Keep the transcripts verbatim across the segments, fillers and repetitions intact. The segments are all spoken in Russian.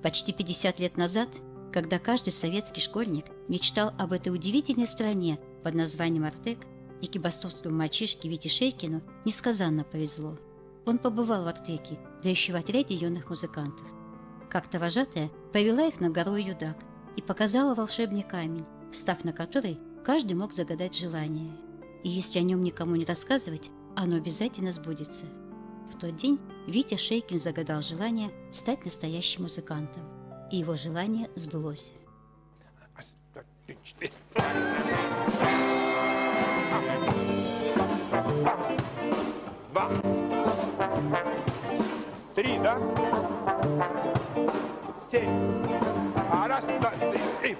Почти пятьдесят лет назад, когда каждый советский школьник мечтал об этой удивительной стране под названием Артек, экибастузскому мальчишке Вите Шейкину несказанно повезло. Он побывал в Артеке, да еще в отряде юных музыкантов. Как-то вожатая повела их на гору Юдак и показала волшебный камень, встав на который, каждый мог загадать желание. И если о нем никому не рассказывать, оно обязательно сбудется. В тот день Витя Шейкин загадал желание стать настоящим музыкантом. И его желание сбылось. Два. Три, да? Семь. А раз, два, три, три.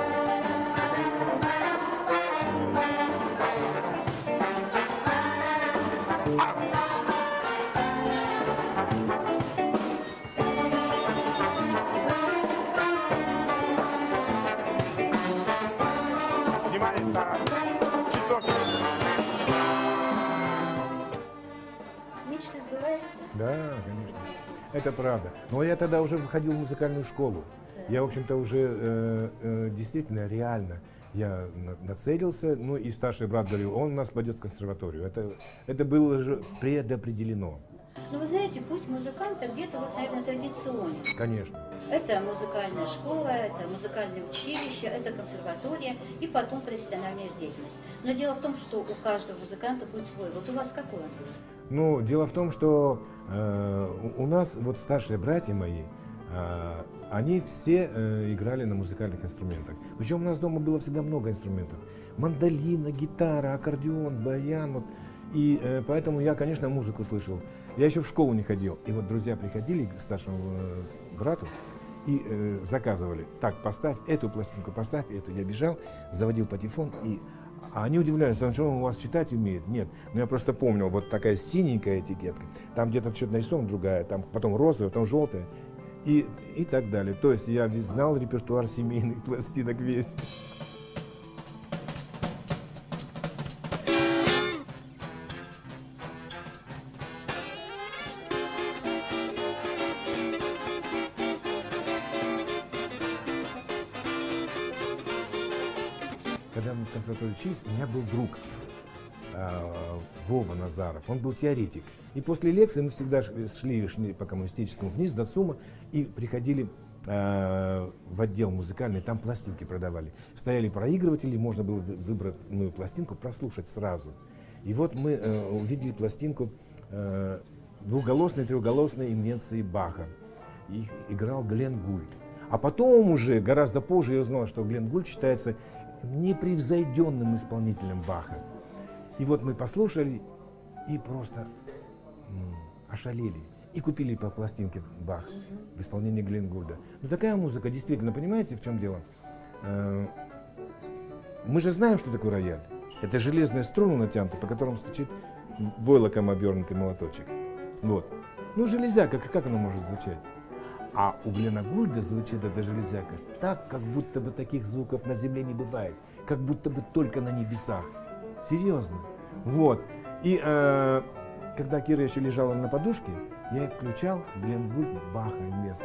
Мечта сбывается? Да, конечно. Это правда. Но я тогда уже выходил в музыкальную школу. Да. Я, в общем-то, уже э, э, действительно реально я на, нацелился. Ну и старший брат говорил, он у нас пойдет в консерваторию. Это, это было же предопределено. Ну, вы знаете, путь музыканта где-то, вот, наверное, традиционный. Конечно. Это музыкальная школа, это музыкальное училище, это консерватория и потом профессиональная деятельность. Но дело в том, что у каждого музыканта будет свой. Вот у вас какой он был? Ну, дело в том, что э, у нас вот старшие братья мои, э, они все э, играли на музыкальных инструментах. Причем у нас дома было всегда много инструментов. Мандолина, гитара, аккордеон, баян. Вот. И э, поэтому я, конечно, музыку слышал. Я еще в школу не ходил. И вот друзья приходили к старшему э, брату и э, заказывали. Так, поставь эту пластинку, поставь эту. Я бежал, заводил патефон, и а они удивлялись, а что он у вас читать умеет? Нет. Но я просто помнил, вот такая синенькая этикетка, там где-то что-то нарисовано другая, там потом розовая, потом желтая и, и так далее. То есть я знал репертуар семейных пластинок весь. Когда мы в консерватории учились, у меня был друг э, Вова Назаров, он был теоретик. И после лекции мы всегда шли, шли по коммунистическому вниз до ЦУМа и приходили э, в отдел музыкальный, там пластинки продавали. Стояли проигрыватели, можно было выбрать ну, пластинку, прослушать сразу. И вот мы э, увидели пластинку э, двухголосной, трехголосной инвенции Баха. Их играл Глен Гульд. А потом уже, гораздо позже, я узнал, что Глен Гульд считается непревзойденным исполнителем Баха. И вот мы послушали и просто м, ошалели. И купили по пластинке Бах в исполнении Глен Гульда. Ну такая музыка, действительно, понимаете, в чем дело? Э, мы же знаем, что такое рояль. Это железная струна натянута, по которому стучит войлоком обернутый молоточек. Вот. Ну железяка, как, как она может звучать? А у Глена Гульда звучит эта железяка так, как будто бы таких звуков на земле не бывает. Как будто бы только на небесах. Серьезно. Вот. И э, когда Кира еще лежала на подушке, я и включал Глен Гульд, Баха и Месс.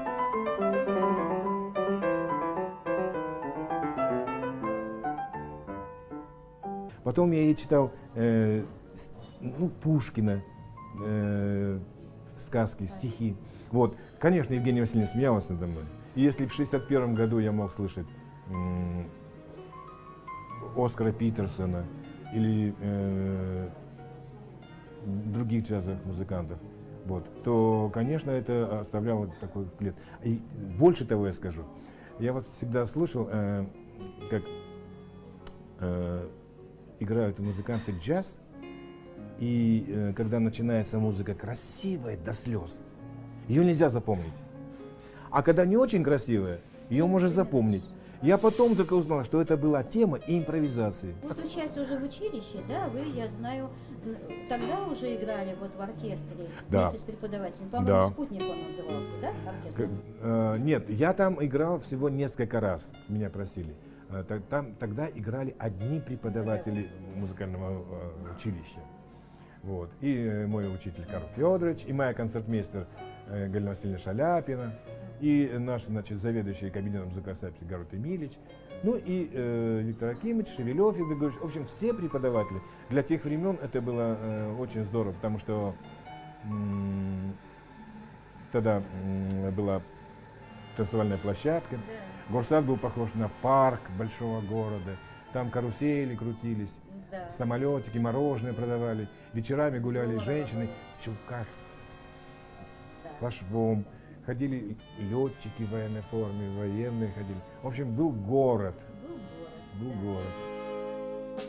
Потом я ей читал э, ну, Пушкина, э, сказки, стихи. Вот. Конечно, Евгения Васильевна смеялась надо мной. И если в шестьдесят первом году я мог слышать м, Оскара Питерсона или э, других джазовых музыкантов, вот, то, конечно, это оставляло такой вклад. И больше того я скажу. Я вот всегда слушал, э, как э, играют музыканты джаз, и э, когда начинается музыка красивая до слез, ее нельзя запомнить. А когда не очень красивая, ее можно запомнить. Я потом только узнал, что это была тема импровизации. Вот учась уже в училище, да, вы, я знаю, тогда уже играли вот в оркестре, да, вместе с преподавателем. По-моему, да. «Спутник» он назывался, да, оркестр? Э, нет, я там играл всего несколько раз, меня просили. Там, тогда играли одни преподаватели музыкального училища. Вот. И э, мой учитель Карл Федорович, и моя концертмейстер э, Галина Васильевна Шаляпина, и наш, значит, заведующий кабинетом звукозаписи Гарут Эмилич, ну и э, Виктор Акимович, Шевелев, Игорь Григорьевич. В общем, все преподаватели. Для тех времен это было э, очень здорово, потому что м- тогда м- была танцевальная площадка. Горсад был похож на парк большого города. Там карусели крутились, Да. самолетики, мороженое продавали. Вечерами гуляли женщины в чулках с- со швом. Ходили летчики в военной форме, военные ходили. В общем, был город. Был город. Был да. город.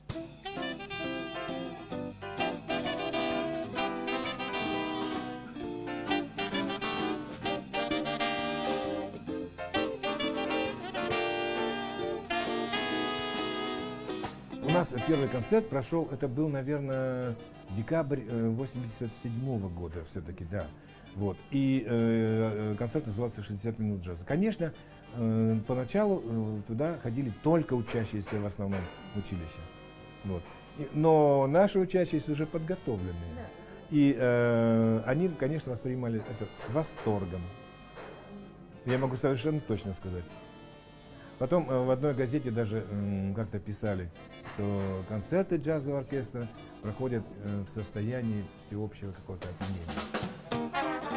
У нас первый концерт прошел, это был, наверное, декабрь э, восемьдесят седьмого года все-таки, да. Вот. И э, концерт назывался «шестьдесят минут джаза». Конечно, э, поначалу э, туда ходили только учащиеся в основном училища. Вот. И, но наши учащиеся уже подготовленные. Да. И э, они, конечно, воспринимали это с восторгом. Я могу совершенно точно сказать. Потом э, в одной газете даже э, как-то писали, что концерты джазового оркестра проходят э, в состоянии всеобщего какого-то опьянения.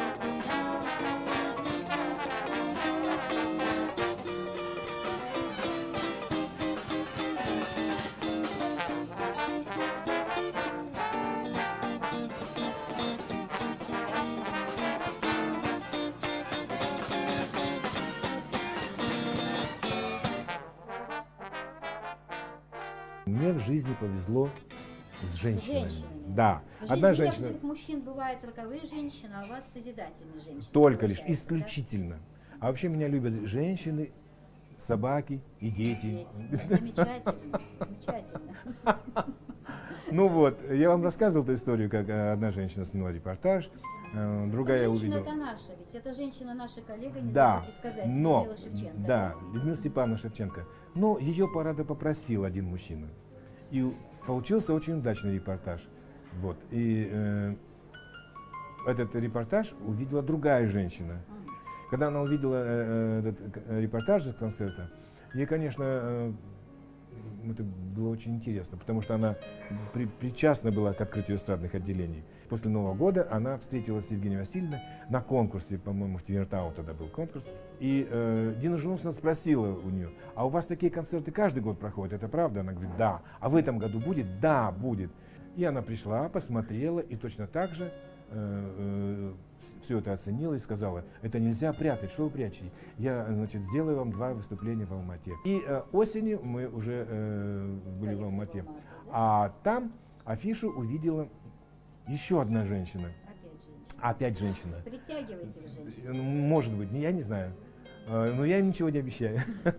Мне в жизни повезло с женщинами. Женщинами. Да. В жизни Одна женщина, некоторых мужчин бывают роковые женщины, а у вас созидательные женщины. только лишь, получается, да? исключительно. А вообще меня любят женщины, собаки и дети. Дети. Замечательно, замечательно. Ну вот, я вам рассказывал эту историю, как э, одна женщина сняла репортаж, э, другая женщина увидела. это наша, ведь это женщина наша коллега, не Да, забудьте сказать, но, Людмила Шевченко. да, Людмила Степановна Шевченко. Но ее парада попросил один мужчина. И получился очень удачный репортаж. Вот. И э, этот репортаж увидела другая женщина. Когда она увидела э, этот репортаж с концерта, ей, конечно, э, это было очень интересно, потому что она при, причастна была к открытию эстрадных отделений. После Нового года она встретилась с Евгенией Васильевной на конкурсе, по-моему, в Тивертау тогда был конкурс. И э, Дина Жунусовна спросила у нее: а у вас такие концерты каждый год проходят, это правда? Она говорит: да. А в этом году будет? Да, будет. И она пришла, посмотрела и точно так же э, э, все это оценила и сказала: это нельзя прятать, что вы прячете? Я, значит, сделаю вам два выступления в Алма-Ате. И э, осенью мы уже э, были в Алма-Ате, а там афишу увидела еще одна женщина. Опять женщина. Опять женщина. Притягивайте женщин. Э, Может быть, я не знаю. Э, Но я им ничего не обещаю.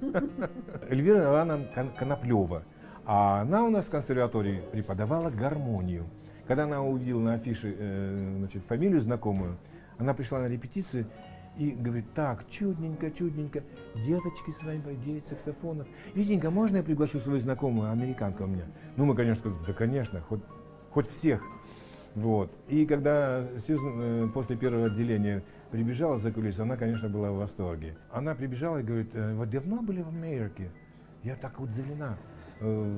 Эльвира Ивановна Кон- Коноплева. А она у нас в консерватории преподавала гармонию. Когда она увидела на афише э, значит, фамилию знакомую, она пришла на репетицию и говорит: так, чудненько, чудненько, девочки с вами поют, девять саксофонов. Витенька, можно я приглашу свою знакомую, американка у меня? Ну, мы, конечно, сказали: да, конечно, хоть, хоть всех. Вот. И когда Сьюзан э, после первого отделения прибежала за кулисы, она, конечно, была в восторге. Она прибежала и говорит: э, вы давно были в Америке? Я так удивлена. Э,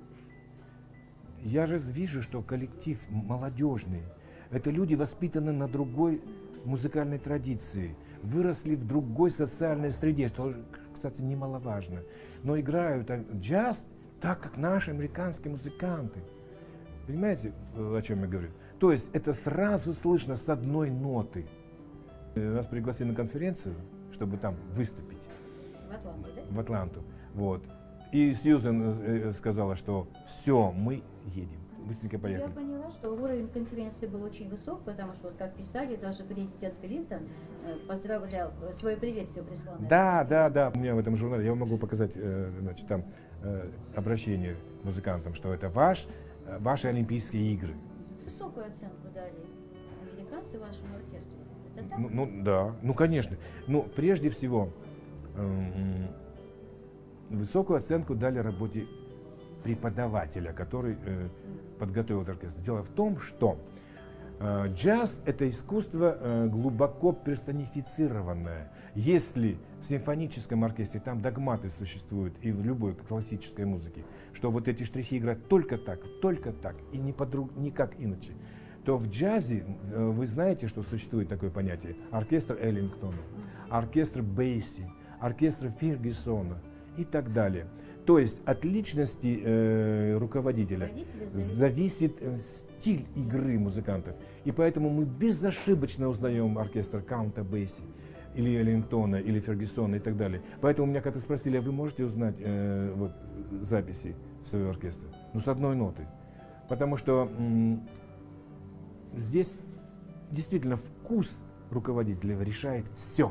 я же вижу, что коллектив молодежный. Это люди, воспитаны на другой музыкальной традиции, выросли в другой социальной среде, что, кстати, немаловажно. Но играют джаз так, как наши американские музыканты. Понимаете, о чем я говорю? То есть это сразу слышно с одной ноты. Нас пригласили на конференцию, чтобы там выступить. В Атланту, да? В Атланту. Вот. И Сьюзен сказала, что все, мы едем. Быстренько поехали. Я поняла, что уровень конференции был очень высок, потому что, вот как писали, даже президент Клинтон э, поздравлял, э, свое приветствие прислал. на Да, это. да, да. У меня в этом журнале, я вам могу показать, э, значит, там э, обращение к музыкантам, что это ваш, э, ваши Олимпийские игры. Высокую оценку дали американцы вашему оркестру. Это так? Ну, ну да, ну конечно. Ну, прежде всего, эм, высокую оценку дали работе преподавателя, который э, подготовил этот оркестр? Дело в том, что э, джаз — это искусство э, глубоко персонифицированное. Если в симфоническом оркестре там догматы существуют, и в любой классической музыке, что вот эти штрихи играют только так, только так, и не подруг, никак иначе, то в джазе э, вы знаете, что существует такое понятие: оркестр Эллингтона, оркестр Бейси, оркестр Фергюсона и так далее. То есть от личности э, руководителя зависит э, стиль игры музыкантов. И поэтому мы безошибочно узнаем оркестр Каунта Бейси, или Эллингтона, или Фергюсона и так далее. Поэтому меня как-то спросили: а вы можете узнать э, вот, записи своего оркестра? Ну, с одной ноты. Потому что м, здесь действительно вкус руководителя решает все.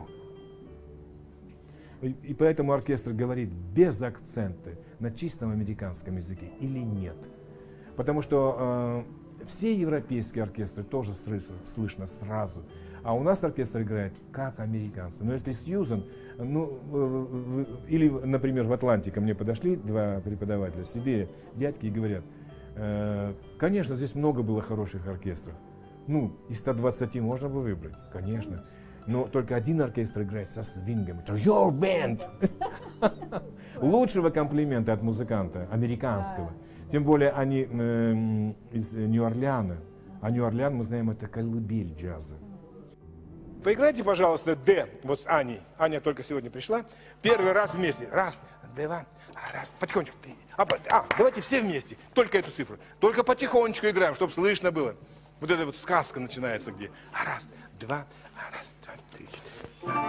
И, и поэтому оркестр говорит без акцента на чистом американском языке или нет. Потому что э, все европейские оркестры тоже слышно, слышно сразу. А у нас оркестр играет как американцы. Но если Сьюзан, ну, э, э, или, например, в Атланте ко мне подошли два преподавателя, седые дядьки, и говорят: э, конечно, здесь много было хороших оркестров. Ну, из ста двадцати можно бы выбрать, конечно. Но только один оркестр играет со свингом. Это your band! Лучшего комплимента от музыканта, американского. Тем более они э, из Нью-Орлеана. А Нью-Орлеан, мы знаем, это колыбель джаза. Поиграйте, пожалуйста, Д вот с Аней. Аня только сегодня пришла. Первый раз вместе. Раз, два, раз. Потихонечку. А, а, давайте все вместе. Только эту цифру. Только потихонечку играем, чтобы слышно было. Вот эта вот сказка начинается где. Раз, два, раз, два, три, четыре.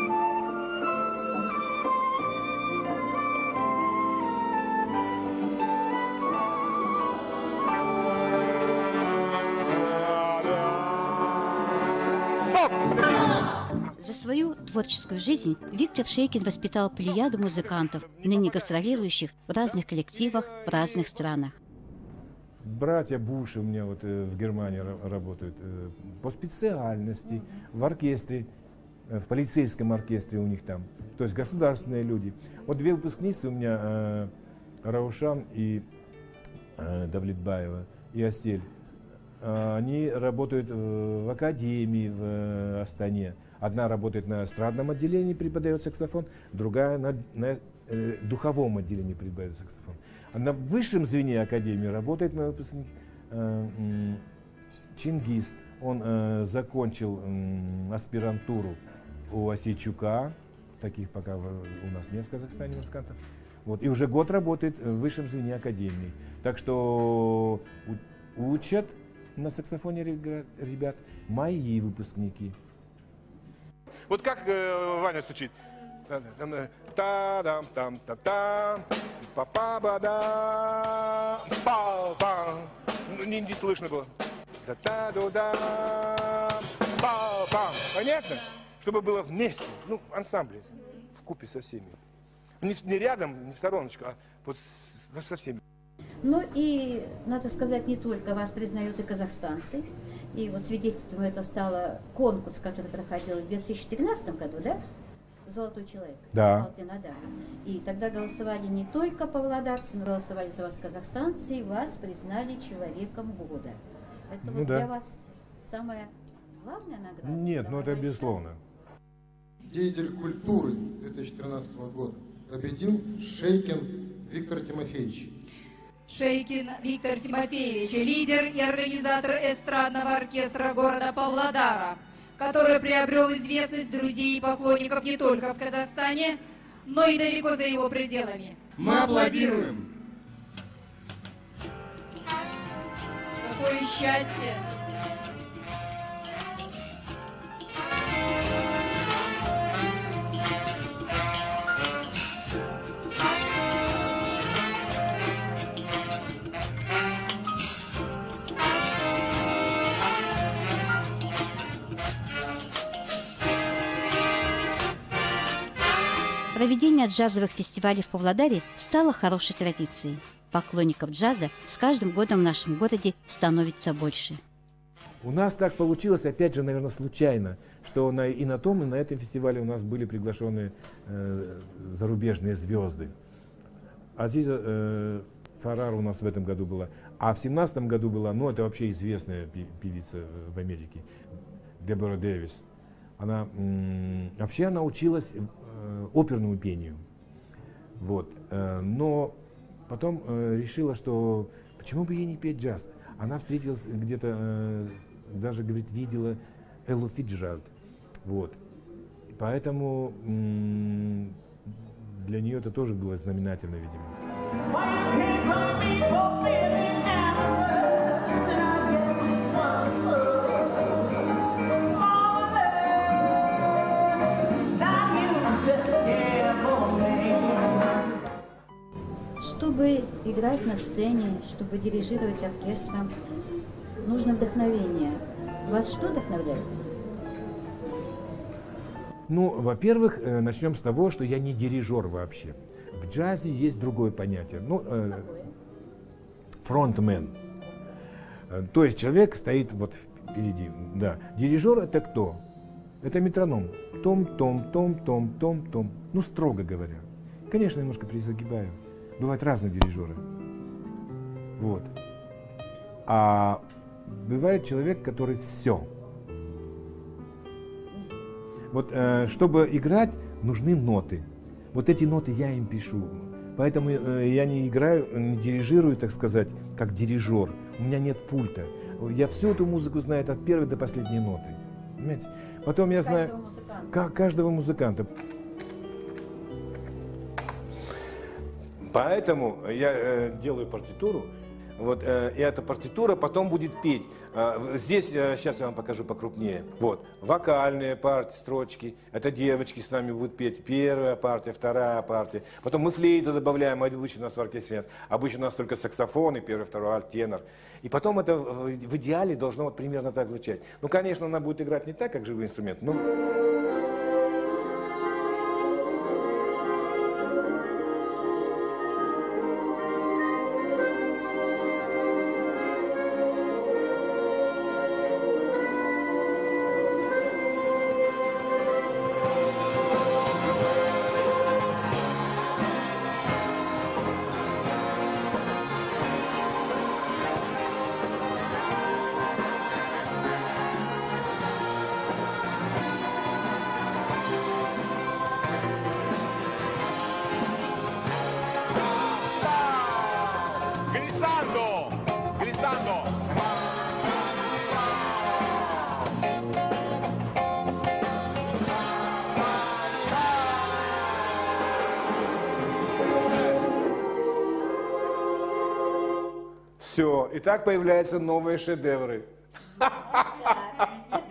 За свою творческую жизнь Виктор Шейкин воспитал плеяду музыкантов, ныне гастролирующих в разных коллективах в разных странах. Братья Буши у меня вот э, в Германии работают э, по специальности, в оркестре, э, в полицейском оркестре у них там, то есть государственные люди. Вот две выпускницы у меня, э, Раушан и э, Давлетбаева, и Асель, э, они работают э, в академии в э, Астане. Одна работает на эстрадном отделении, преподает саксофон, другая на, на э, духовом отделении преподает саксофон. А на высшем звене академии работает мой выпускник э, э, Чингис. Он э, закончил э, аспирантуру у Осейчука, таких пока в, у нас нет в Казахстане музыкантов. Вот, и уже год работает в высшем звене академии. Так что у, учат на саксофоне ребят мои выпускники. Вот как э, Ваня стучит? Та-дам-там-та-там, па-па-ба-да, па-па. Ну, не, не слышно было. Та-та-ду-да, па-па. Понятно? Чтобы было вместе, ну, в ансамбле, вкупе со всеми. Не, не рядом, не в стороночку, а вот с, со всеми. Ну и, надо сказать, не только вас признают и казахстанцы. И вот свидетельством это стало конкурс, который проходил в две тысячи тринадцатом году, да? «Золотой человек». Да. Алтинада. И тогда голосовали не только павлодарцы, но голосовали за вас казахстанцы, и вас признали человеком года. Это Ну вот да. для вас самая главная награда? Нет, ну это Самая безусловно. Деятель культуры две тысячи тринадцатого года победил Шейкин Виктор Тимофеевич. Шейкин Виктор Тимофеевич, лидер и организатор эстрадного оркестра города Павлодара, который приобрел известность друзей и поклонников не только в Казахстане, но и далеко за его пределами. Мы аплодируем! Какое счастье! Проведение джазовых фестивалей в Павлодаре стало хорошей традицией. Поклонников джаза с каждым годом в нашем городе становится больше. У нас так получилось, опять же, наверное, случайно, что на, и на том, и на этом фестивале у нас были приглашены э, зарубежные звезды. Азиза э, Фарар у нас в этом году была, А в семнадцатом году была, ну это вообще известная певица в Америке, Дебора Дэвис. Она вообще она училась э, оперному пению. Вот. Э, но потом э, решила, что почему бы ей не петь джаз? Она встретилась где-то, э, даже, говорит, видела Эллу Фицджеральд. Вот. Поэтому м- для нее это тоже было знаменательно, видимо. Чтобы играть на сцене, чтобы дирижировать оркестром, нужно вдохновение. Вас что вдохновляет? Ну, во-первых, э, начнем с того, что я не дирижер вообще. В джазе есть другое понятие. Ну, э, фронтмен. Э, то есть человек стоит вот впереди. Да. Дирижер это кто? Это метроном. Том-том, том-том, том-том. Ну, строго говоря. Конечно, немножко призагибаю. Бывают разные дирижеры. Вот. А бывает человек, который все. Вот, э, чтобы играть, нужны ноты. Вот эти ноты я им пишу. Поэтому э, я не играю, не дирижирую, так сказать, как дирижер. У меня нет пульта. Я всю эту музыку знаю от первой до последней ноты. Понимаете? Потом я знаю как каждого музыканта. Поэтому я э, делаю партитуру. Вот, э, и эта партитура потом будет петь. Э, здесь, э, сейчас я вам покажу покрупнее. Вот, вокальные партии, строчки. Это девочки с нами будут петь. Первая партия, вторая партия. Потом мы флейту добавляем, обычно у нас в оркестре нет. Обычно у нас только саксофон и первый, второй альт, тенор. И потом это в, в идеале должно вот примерно так звучать. Ну, конечно, она будет играть не так, как живой инструмент, но... Все, и так появляются новые шедевры. А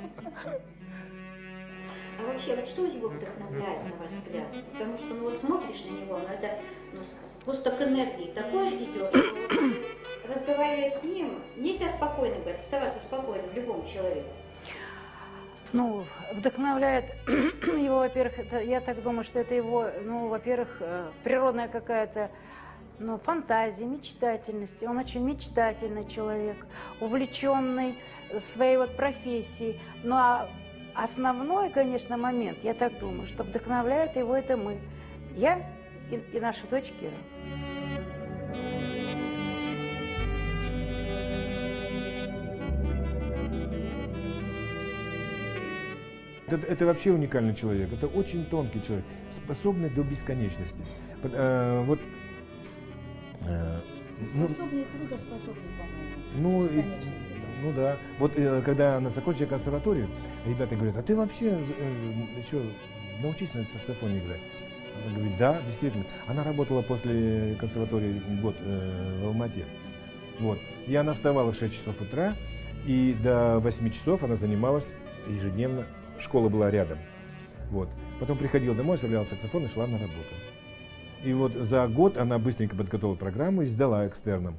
вообще, вот что его вдохновляет, на ваш взгляд? Потому что, ну вот смотришь на него, ну это ну, просто к энергии такой идет, что вот, разговаривая с ним, нельзя спокойно быть, оставаться спокойным любому человеку. Ну, вдохновляет его, во-первых, это, я так думаю, что это его, ну, во-первых, природная какая-то, ну, фантазия, мечтательность. Он очень мечтательный человек, увлеченный своей вот профессией. Ну, а основной, конечно, момент, я так думаю, что вдохновляет его это мы, я и, и наша дочь Кира. Это, это вообще уникальный человек, это очень тонкий человек, способный до бесконечности. Э, вот, э, Способный, ну, трудоспособный, по-моему. Ну, и, ну да. Вот э, когда она закончила консерваторию, ребята говорят, а ты вообще э, еще научись на саксофоне играть? Она говорит, да, действительно. Она работала после консерватории год э, в Алмате. Вот. И она вставала в шесть часов утра, и до восьми часов она занималась ежедневно. Школа была рядом. Вот. Потом приходила домой, оставляла саксофон и шла на работу. И вот за год она быстренько подготовила программу и сдала экстерном.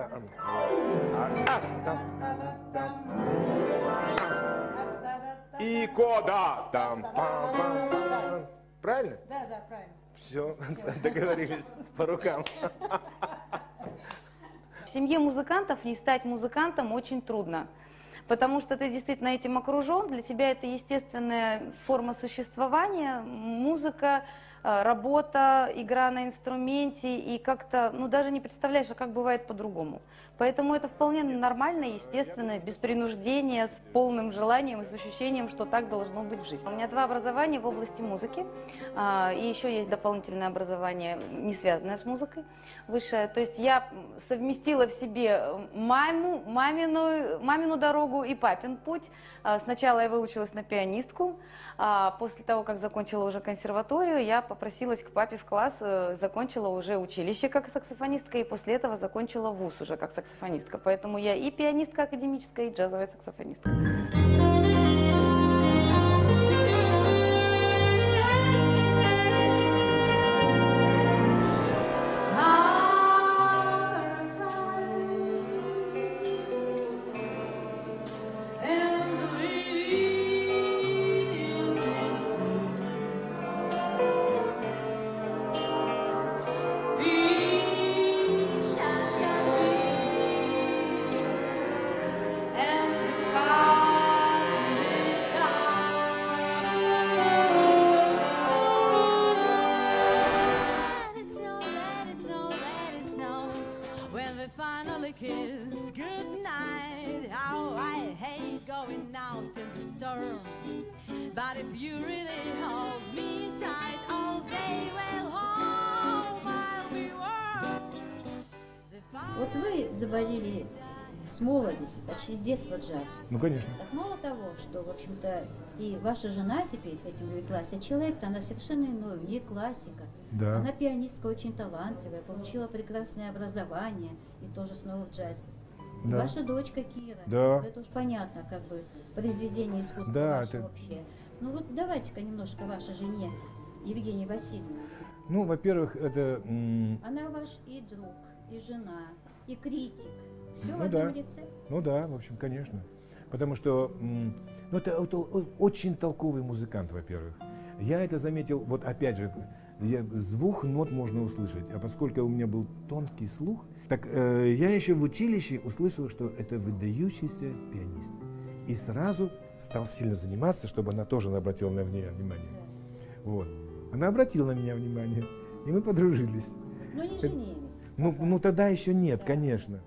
И кода там. Правильно? Да, да, правильно. Все, договорились по рукам. В семье музыкантов не стать музыкантом очень трудно. Потому что ты действительно этим окружен, для тебя это естественная форма существования, музыка, работа, игра на инструменте, и как-то, ну, даже не представляешь, а как бывает по-другому. Поэтому это вполне нормально, естественно, без принуждения, с полным желанием и с ощущением, что так должно быть в жизни. У меня два образования в области музыки, и еще есть дополнительное образование, не связанное с музыкой, высшее. То есть я совместила в себе маму, мамину, мамину дорогу и папин путь. Сначала я выучилась на пианистку, а после того, как закончила уже консерваторию, я попросилась к папе в класс, закончила уже училище как саксофонистка, и после этого закончила вуз уже как саксофонистка. Поэтому я и пианистка академическая, и джазовая саксофонистка. Kiss goodnight. How I hate going out in the storm. But if you really hold me tight all day, well, home I'll be warm. Вот вы заболели с молодости, почти с детства джаз. Ну, конечно. Так мало того, что, в общем-то, и ваша жена теперь этим увлеклась, а человек-то она совершенно иной, у нее классика. Да. Она пианистка очень талантливая, получила прекрасное образование и тоже снова в джазе. И Да. ваша дочка Кира, Да. это уж понятно, как бы произведение искусства Да, ваше это- общее. Ну вот давайте-ка немножко вашей жене, Евгении Васильевне. Ну, во-первых, это... м, Она ваш и друг, и жена, и критик. Все в Ну одном да. лице. Ну да, в общем, конечно. Потому что м, ну, это, это о- очень толковый музыкант, во-первых. Я это заметил, вот опять же, я, с двух нот можно услышать. А поскольку у меня был тонкий слух, так э, я еще в училище услышал, что это выдающийся пианист. И сразу стал сильно заниматься, чтобы она тоже обратила на меня внимание. Вот. Она обратила на меня внимание, и мы подружились. Но не женились. Ну, ну тогда еще нет, конечно.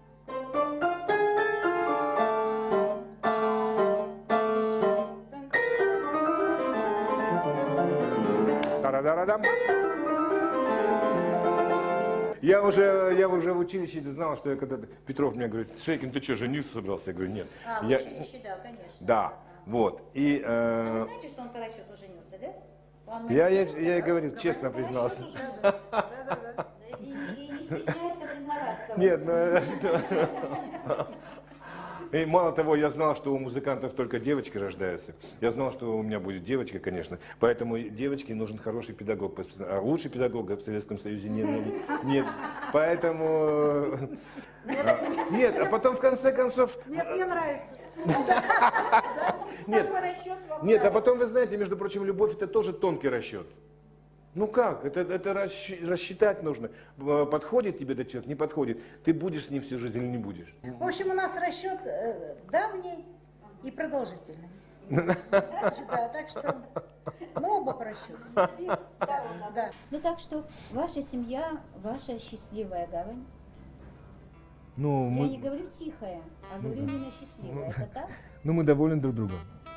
Та-да-да-да-дам. Я уже, я уже в училище знал, что я когда-то... Петров мне говорит: Шейкин, ты что, жениться собрался? Я говорю: нет. А, в Я- училище, да, конечно. Да, вот. И э, Вы знаете, что он по расчету женился, да? Он я, я, на- я и говорю, честно признался. И, и не стесняется признаваться. Нет, ну... И мало того, я знал, что у музыкантов только девочки рождаются. Я знал, что у меня будет девочка, конечно. Поэтому девочке нужен хороший педагог. А лучше педагога в Советском Союзе нет. Нет. Поэтому... а, Нет, а потом в конце концов... Нет, мне нравится. Нет, Такой расчет вам нет, а нравится. потом, вы знаете, между прочим, любовь — это тоже тонкий расчет. Ну как? Это, это расщ- рассчитать нужно. Э, Подходит тебе этот человек, не подходит. Ты будешь с ним всю жизнь или не будешь? В общем, у нас расчет э, давний и продолжительный. Да, так что мы оба по расчету. Да. Ну так что ваша семья, ваша счастливая гавань. Ну, Я не мы, говорю тихая, а говорю да. именно счастливая. Это так? ну, мы довольны друг другом.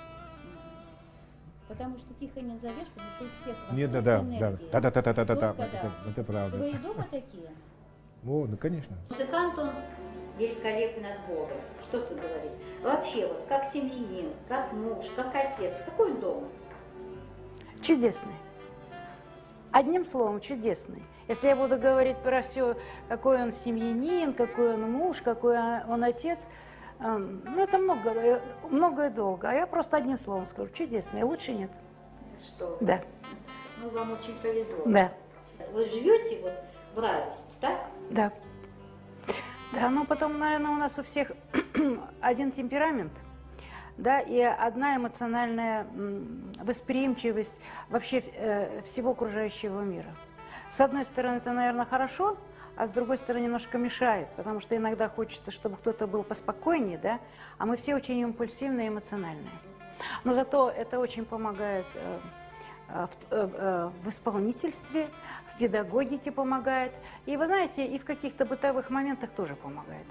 Потому что тихо не назовешь, потому что у всех вас Нет, да, столько да, да. энергии. Та-та-та-та-та-та. Столько, Это, да. это правда. Вы и дома такие? О, ну, конечно. Музыкант он великолепный от Бога. Что ты говоришь? Вообще, вот как семьянин, как муж, как отец, какой он дома? Чудесный. Одним словом, чудесный. Если я буду говорить про все, какой он семьянин, какой он муж, какой он отец, э, ну это много, э, много и долго. А я просто одним словом скажу: чудесный, лучше нет. Что? Да, Ну, вам очень повезло. да, Вы живете вот в радость, так? да. Да, ну потом, наверное, у нас у всех один темперамент, да, и одна эмоциональная м, восприимчивость вообще э, всего окружающего мира. С одной стороны, это, наверное, хорошо, а с другой стороны, немножко мешает, потому что иногда хочется, чтобы кто-то был поспокойнее, да, а мы все очень импульсивные и эмоциональные. Но зато это очень помогает э, э, в, э, э, в исполнительстве, в педагогике помогает. И вы знаете, и в каких-то бытовых моментах тоже помогает.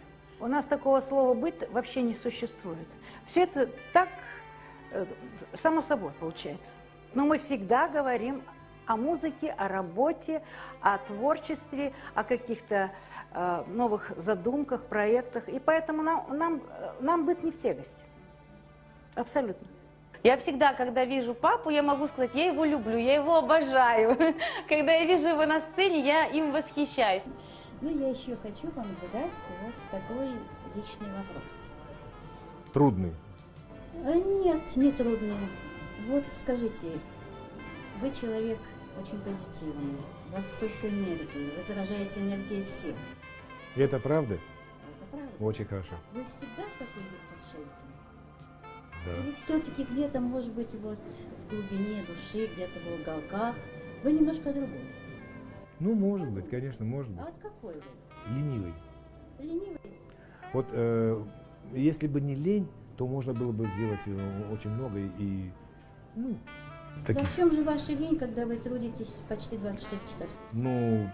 У нас такого слова «быт» вообще не существует. Все это так, э, само собой получается. Но мы всегда говорим о музыке, о работе, о творчестве, о каких-то э, новых задумках, проектах. И поэтому нам, нам, нам быт не в тягости. Абсолютно. Я всегда, когда вижу папу, я могу сказать, я его люблю, я его обожаю. Когда я вижу его на сцене, я им восхищаюсь. Ну, я еще хочу вам задать вот такой личный вопрос. Трудный. А нет, не трудный. Вот скажите, вы человек очень позитивный, у вас столько энергии, вы заражаете энергией всех. И это правда? Это правда. Очень хорошо. Вы всегда такой Виктор Шейкин? Да. Или все-таки где-то, может быть, вот в глубине души, где-то в уголках, вы немножко другой? Ну, может быть, конечно, может быть. А от какой вы? Ленивый. Ленивый? Вот э, если бы не лень, то можно было бы сделать э, очень много и, ну, Да таких. в чем же ваша лень, когда вы трудитесь почти двадцать четыре часа в сутки? Ну,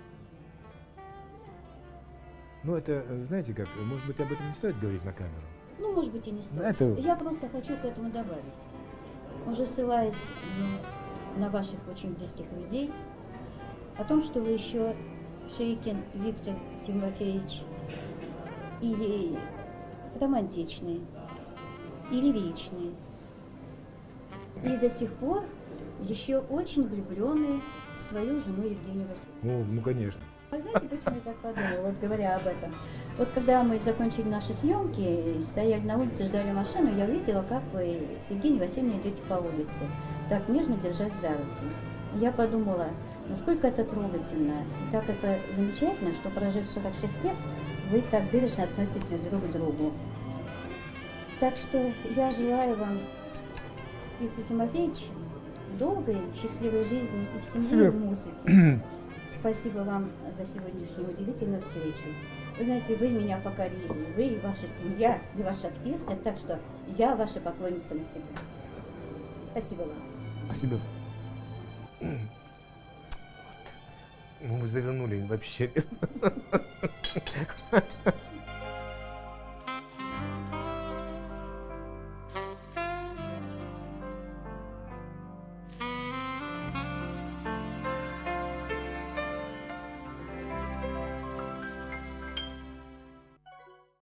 ну, это, э, знаете как, может быть, об этом не стоит говорить на камеру? Ну, может быть, и не стоит. Это- Я просто хочу к этому добавить. Уже ссылаясь ну, на ваших очень близких людей, о том, что вы еще Шейкин Виктор Тимофеевич и романтичный, и лиричный, и до сих пор еще очень влюбленный в свою жену Евгению Васильевну. Ну, ну, конечно. Вы знаете, почему я так подумала, вот говоря об этом? Вот когда мы закончили наши съемки, стояли на улице, ждали машину, я увидела, как вы с Евгенией Васильевной идете по улице, так нежно держась за руки. Я подумала, насколько это трогательно, и как это замечательно, что, прожив сорок шесть лет, вы так бережно относитесь друг к другу. Так что я желаю вам, Виктор Тимофеевич, долгой, счастливой жизни и в семье, и в музыке. Спасибо вам за сегодняшнюю удивительную встречу. Вы знаете, вы меня покорили, вы и ваша семья, и ваш оркестр, так что я ваша поклонница навсегда. Спасибо вам. Спасибо. Ну, вы завернули вообще.